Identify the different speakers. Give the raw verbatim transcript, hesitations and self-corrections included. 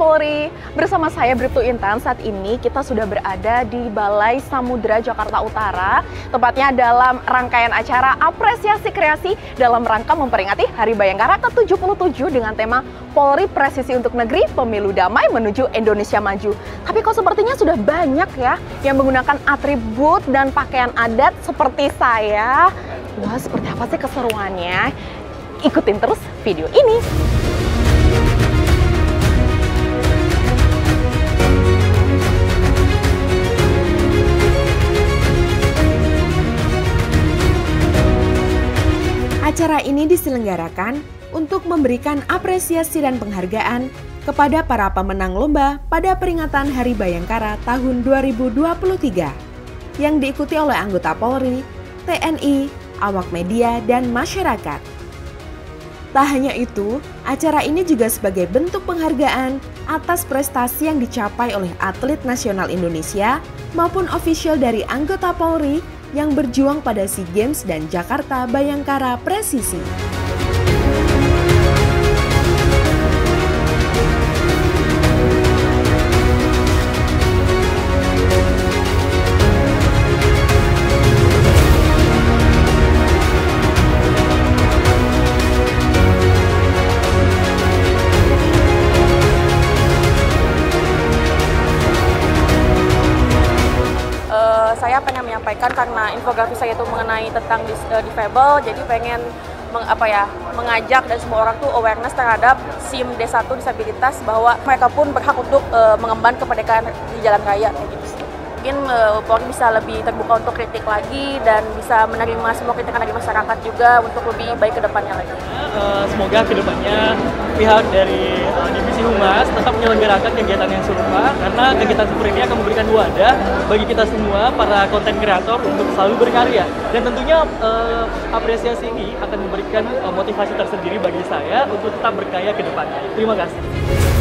Speaker 1: Polri. Bersama saya Bribtu Intan, saat ini kita sudah berada di Balai Samudra Jakarta Utara, tepatnya dalam rangkaian acara apresiasi kreasi dalam rangka memperingati Hari Bayangkara ke tujuh puluh tujuh dengan tema Polri Presisi untuk Negeri, Pemilu Damai Menuju Indonesia Maju. Tapi kok sepertinya sudah banyak ya yang menggunakan atribut dan pakaian adat seperti saya. Wah, seperti apa sih keseruannya? Ikutin terus video ini.
Speaker 2: Acara ini diselenggarakan untuk memberikan apresiasi dan penghargaan kepada para pemenang lomba pada peringatan Hari Bayangkara tahun dua ribu dua puluh tiga yang diikuti oleh anggota Polri, T N I, awak media, dan masyarakat. Tak hanya itu, acara ini juga sebagai bentuk penghargaan atas prestasi yang dicapai oleh atlet nasional Indonesia maupun ofisial dari anggota Polri yang berjuang pada SEA Games dan Jakarta Bayangkara Presisi.
Speaker 3: Saya pengen menyampaikan karena infografis saya itu mengenai tentang dis, uh, difabel, jadi pengen meng, apa ya, mengajak dan semua orang tuh awareness terhadap SIM D satu disabilitas bahwa mereka pun berhak untuk uh, mengemban kemerdekaan di jalan raya kayak gitu. Mungkin uh, Polri bisa lebih terbuka untuk kritik lagi dan bisa menerima semua kritikan dari masyarakat juga untuk lebih baik ke depannya lagi.
Speaker 4: Uh, semoga ke depannya pihak dari uh, Divisi Humas tetap menyelenggarakan kegiatan yang serupa karena kegiatan seperti ini akan memberikan wadah bagi kita semua para konten kreator untuk selalu berkarya, dan tentunya uh, apresiasi ini akan memberikan uh, motivasi tersendiri bagi saya untuk tetap berkarya ke depannya. Terima kasih.